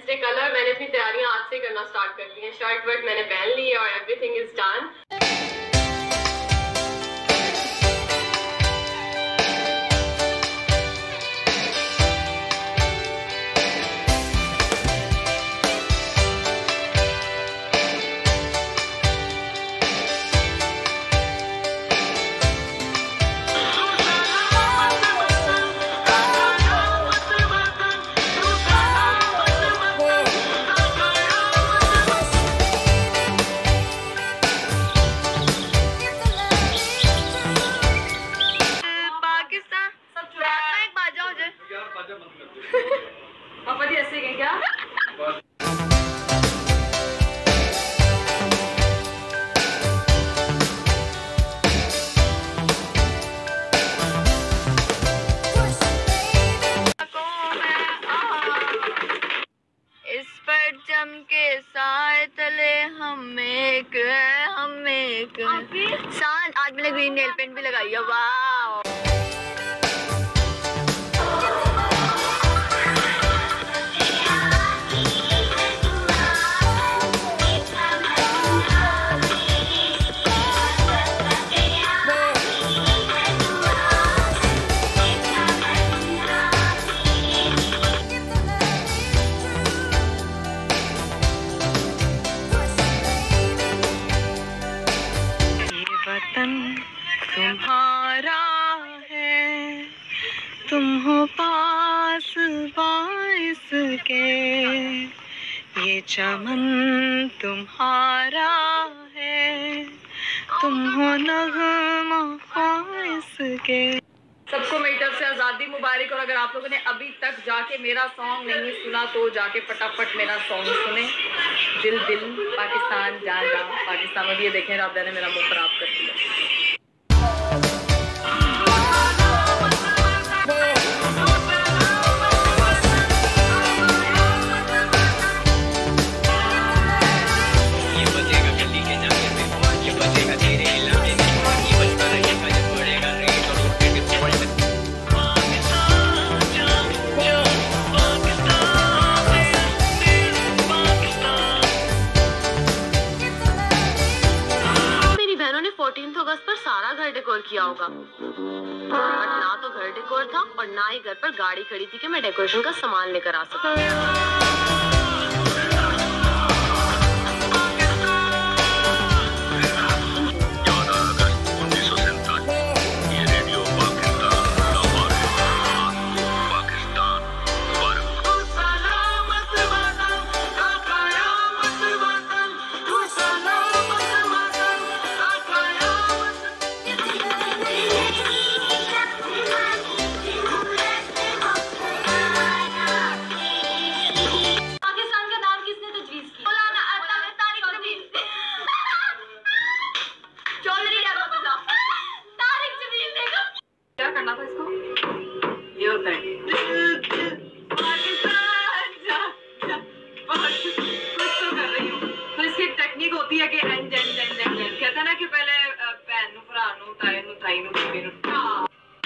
Day कल है, मैंने अपनी तैयारियां आज से करना स्टार्ट कर दी हैं। शर्ट वर्ट मैंने पहन ली है और एवरीथिंग इज डन। पापा जी ऐसे गए क्या? इस पर जम के साए तले हम एक शान। आज मैंने ग्रीन नेल पेंट भी लगाई है। वाह तुम्हारा है, तुम हो पास बाइस के, ये चमन तुम्हारा है, तुम हो नगमा बाइस के। सबको मेरी तरफ से आज़ादी मुबारक। और अगर आप लोगों ने अभी तक जाके मेरा सॉन्ग नहीं सुना तो जाके फटाफट मेरा सॉन्ग सुने। दिल दिल पाकिस्तान जान जान पाकिस्तान। और ये देखें राबदा ने मेरा मुंह खराब कर दिया। अगस्त पर सारा घर डेकोर किया होगा, बट ना तो घर डेकोर था और ना ही घर पर गाड़ी खड़ी थी कि मैं डेकोरेशन का सामान लेकर आ सकूं। क्या करना था इसको? ये होता है पाकिस्तान जा, जा, कुछ तो कर रही हूँ। तो इसकी एक टेक्निक होती है कि एंड कहते हैं ना कि पहले पैन नु भरा नु ताए नु ताई नु बीबी नु।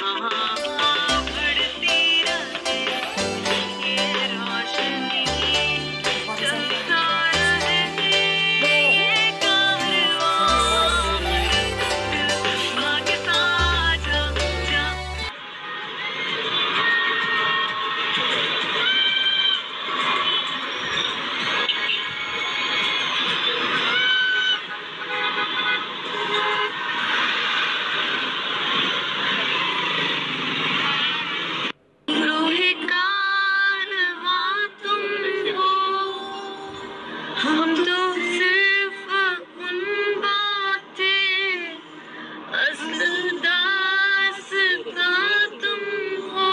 हम तो सिर्फ उन बातें असल दास्ता तुम हो।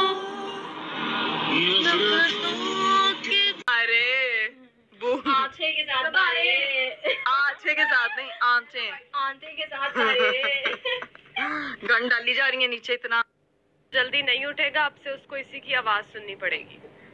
अरे आंचे के साथ आंचे के साथ नहीं आंचे के साथ गन डाली जा रही है नीचे। इतना जल्दी नहीं उठेगा, आपसे उसको इसी की आवाज सुननी पड़ेगी।